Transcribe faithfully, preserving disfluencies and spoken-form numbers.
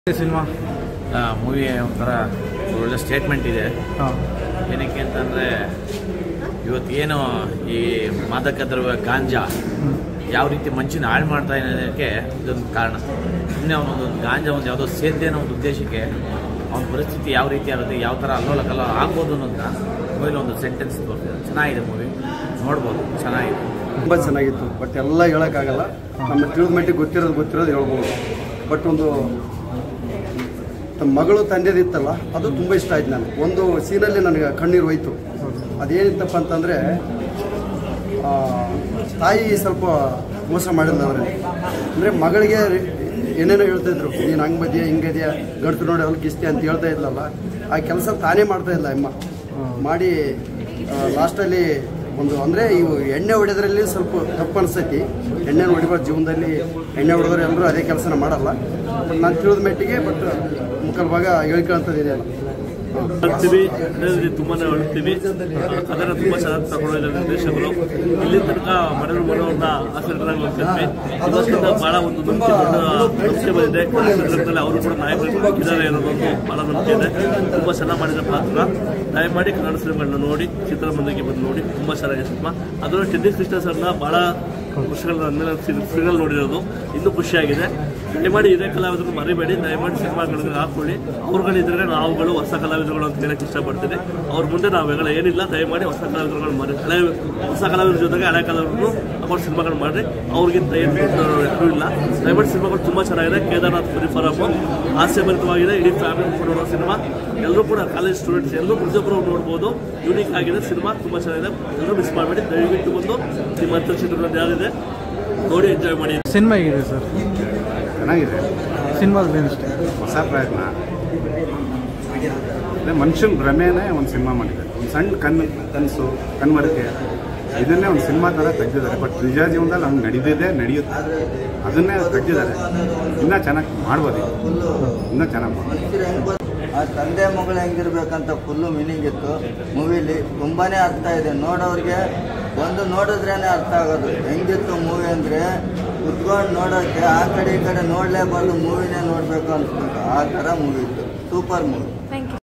Cinema movie ಒಂಥರ ಒಳ್ಳೆ statement ಇದೆ. ಏನಕ್ಕೆ ಅಂತಂದರೆ ಇವತ್ತೇನು ಈ ಮಾದಕ ದ್ರವ್ಯ ಗಾಂಜಾ ಯಾವ ರೀತಿ ಮಂಚಿನ ಹಾಳು ಮಾಡ್ತಾ ಇರೋದಕ್ಕೆ ಇದೊಂದು ಕಾರಣ. ಸುಮ್ಮನೆ ಅವನೊಂದು ಗಾಂಜಾ ಒಂದು ಯಾವುದೋ ಸೇದ್ದೆ ಅನ್ನೋ ಒಂದು ಉದ್ದೇಶಕ್ಕೆ ಅವನ ಪರಿಸ್ಥಿತಿ ಯಾವ ರೀತಿ ಆಗುತ್ತೆ, ಯಾವ ಥರ ಅಲ್ಲೋಲ ಕಲ್ಲ ಆಗ್ಬೋದು ಅನ್ನೋದನ್ನ ಮೂವಿಲಿ ಒಂದು ಸೆಂಟೆನ್ಸ್ ತೋರಿಸಿದೆ. ಚೆನ್ನಾಗಿದೆ ಮೂವಿ, ನೋಡ್ಬೋದು, ಚೆನ್ನಾಗಿದೆ, ತುಂಬ ಚೆನ್ನಾಗಿತ್ತು. ಬಟ್ ಎಲ್ಲ ಹೇಳೋಕ್ಕಾಗಲ್ಲ, ನಮ್ಮ ತಿಳಿದ ಮಟ್ಟಿಗೆ ಗೊತ್ತಿರೋದು ಗೊತ್ತಿರೋದು ಹೇಳ್ಬೋದು. ಬಟ್ ಒಂದು ಮಗಳು ತಂದೆದಿತ್ತಲ್ಲ, ಅದು ತುಂಬ ಇಷ್ಟ ಆಯ್ತು. ನನಗೆ ಒಂದು ಸೀನಲ್ಲಿ ನನಗೆ ಕಣ್ಣೀರು ಹೋಯ್ತು. ಅದೇನಿತ್ತಪ್ಪ ಅಂತಂದರೆ, ತಾಯಿ ಸ್ವಲ್ಪ ಮೋಸ ಮಾಡಿಲ್ಲ ಅವರಲ್ಲಿ. ಅಂದರೆ ಮಗಳಿಗೆ ಏನೇನೋ ಹೇಳ್ತಾಯಿದ್ರು, ನೀನು ಹಂಗೆ ಬದಿಯಾ ಹಿಂಗದಿಯಾ ಗಂಟು ನೋಡಿ ಅವ್ರಿಗೆ ಇಷ್ಟೇ ಅಂತ ಹೇಳ್ತಾ ಇದ್ಲಲ್ಲ, ಆ ಕೆಲಸ ತಾನೇ ಮಾಡ್ತಾ ಇಲ್ಲ ಅಮ್ಮ ಮಾಡಿ. ಲಾಸ್ಟಲ್ಲಿ ಒಂದು ಅಂದರೆ ಇವು ಎಣ್ಣೆ ಹೊಡೆಯೋದ್ರಲ್ಲಿ ಸ್ವಲ್ಪ ತಪ್ಪು ಅನಿಸ್ತೈತಿ. ಎಣ್ಣೆ ಹೊಡಿಬಾರ್ದು ಜೀವನದಲ್ಲಿ, ಎಣ್ಣೆ ಹೊಡೆದ್ರೆ ಎಲ್ಲರೂ ಅದೇ ಕೆಲಸನ ಮಾಡಲ್ಲ. ಬಟ್ ನಾನು ತಿಳಿದ ಮೆಟ್ಟಿಗೆ ಬಟ್ ಮುಕ್ಕಲ್ ಭಾಗ ಹೇಳ್ಕೊಳ್ಳೋಂಥದ್ದು ಅಲ್ಲ. ಅಳ್ತೀವಿ, ತುಂಬಾ ಅಳ್ತೀವಿ. ಅದನ್ನು ತುಂಬ ಚೆನ್ನಾಗಿ ತಗೊಂಡಿದ್ದಾರೆ ನಿರ್ದೇಶಕರು. ಇಲ್ಲಿ ತನಕ ಮನೆಯವರು ಮನೆಯವ್ರನ್ನ ಆಸಕ್ತರಾಗಿ ಹೋಗ್ತಿದ್ವಿ. ಇವತ್ತಿಂದ ಭಾಳ ಒಂದು ನಂಬಿಕೆ, ದೊಡ್ಡ ನಂಬಿಕೆ ಬಂದಿದೆ. ಕನ್ನಡ ಅವರು ಕೂಡ ನಾಯಕರು ಇದ್ದಾರೆ ಅನ್ನೋದೊಂದು ಭಾಳ ನಂಬಿಕೆ ಇದೆ. ತುಂಬ ಚೆನ್ನಾಗಿ ಮಾಡಿದ ಪಾತ್ರ. ದಯಮಾಡಿ ಕನ್ನಡ ಸಿನಿಮಾಗಳನ್ನ ನೋಡಿ, ಚಿತ್ರಮಂದಿಗೆ ಬಂದು ನೋಡಿ. ತುಂಬ ಚೆನ್ನಾಗಿದೆ ಸಿನಿಮಾ. ಅದರಲ್ಲೂ ಟೆನ್ನಿಸ್ ಕೃಷ್ಣ ಸರ್ನ ಭಾಳ ವರ್ಷಗಳ ಸೀರಿಯಲ್ ನೋಡಿರೋದು ಇನ್ನೂ ಖುಷಿಯಾಗಿದೆ. ದಯಮಾಡಿ ಇದೇ ಕಲಾವಿದರು ಮರಿಬೇಡಿ, ದಯಮಾಡಿ ಸಿನಿಮಾಗಳಿಗೆ ಹಾಕೊಳ್ಳಿ. ಅವ್ರುಗಳಿದ್ರೆ ನಾವುಗಳು ಹೊಸ ಕಲಾವಿದರುಗಳು ಅಂತ ಹೇಳಕ್ಕೆ ಇಷ್ಟಪಡ್ತೀನಿ. ಅವ್ರ ಮುಂದೆ ನಾವೆಲ್ಲ ಏನಿಲ್ಲ, ದಯಮಾಡಿ ಹೊಸ ಕಲಾವಿದರುಗಳು ಮಾಡಿ, ಹಳೆ ಹೊಸ ಕಲಾವಿದರ ಜೊತೆಗೆ ಹಳೆ ಕಲಾವಿದರು ಅವ್ರ ಸಿನಿಮಾಗಳು ಮಾಡಿರಿ. ಅವ್ರಿಗಿಂತ ಏನು ಯಾರೂ ಇಲ್ಲ. ದಯಮಾಡಿ ಸಿನಿಮಾಗಳು ತುಂಬ ಚೆನ್ನಾಗಿದೆ. ಕೇದಾರ್ನಾಥ್ ಪರಿಫಾರಮ್ ಹಾಸ್ಯಭರಿತವಾಗಿದೆ. ಇಡೀ ಫ್ಯಾಮಿಲಿ ನೋಡೋ ಸಿನಿಮಾ. ಎಲ್ಲರೂ ಕೂಡ ಕಾಲೇಜ್ ಸ್ಟೂಡೆಂಟ್ಸ್ ಎಲ್ಲರೂ ಪ್ರತಿಯೊಬ್ಬರು ನೋಡ್ಬೋದು. ಯೂನಿಕ್ ಆಗಿದೆ ಸಿನಿಮಾ, ತುಂಬ ಚೆನ್ನಾಗಿದೆ. ಎಲ್ಲರೂ ಮಿಸ್ ಮಾಡಬೇಡಿ. ದಯವಿಟ್ಟು ಬಂದು ನಿಮ್ಮ ಹತ್ರ ಚಿತ್ರದಲ್ಲಿ ಯಾರಿದೆ ನೋಡಿ ಎಂಜಾಯ್ ಮಾಡಿ. ಸಿನಿಮಾ ಹೇಗಿದೆ ಸರ್? ಚೆನ್ನಾಗಿದೆ. ಸಿನಿಮಾದಲ್ಲಿ ಏನಿಷ್ಟ? ಹೊಸ ಪ್ರಯತ್ನ. ಅದೇ ಮನುಷ್ಯನ ಭ್ರಮೆನೇ ಒಂದು ಸಿನಿಮಾ ಮಾಡಿದ್ದಾರೆ. ಒಂದು ಸಣ್ಣ ಕಣ್ಣು ಕನಸು ಕಣ್ಮರಕೆ ಇದನ್ನೇ ಒಂದು ಸಿನಿಮಾ ಥರ ತೆಗೆದಿದ್ದಾರೆ. ಬಟ್ ನಿಜ ಜೀವನದಲ್ಲಿ ಹಂಗೆ ನಡೀದಿದೆ, ನಡೆಯುತ್ತೆ. ಅದನ್ನೇ ತೆಗೆದಿದ್ದಾರೆ. ಇನ್ನೂ ಚೆನ್ನಾಗಿ ಮಾಡ್ಬೋದು, ಇನ್ನೂ ಚೆನ್ನಾಗಿ ಮಾಡ್ಬೋದು. ಆ ತಂದೆ ಮಗಳು ಹೆಂಗಿರ್ಬೇಕಂತ ಫುಲ್ಲು ಮೀನಿಂಗ್ ಇತ್ತು ಮೂವಿಲಿ. ತುಂಬಾ ಅರ್ಥ ಇದೆ ನೋಡೋರಿಗೆ. ಒಂದು ನೋಡಿದ್ರೇ ಅರ್ಥ ಆಗೋದು ಹೆಂಗಿತ್ತು ಮೂವಿ ಅಂದರೆ, ಕುತ್ಕೊಂಡು ನೋಡೋಕ್ಕೆ ಆ ಕಡೆ ಈ ಕಡೆ ನೋಡಲೇಬಾರ್ದು, ಮೂವಿನೇ ನೋಡಬೇಕು ಅನ್ಸ್ಬೇಕು. ಆ ಥರ ಮೂವಿ ಇತ್ತು. Super movie.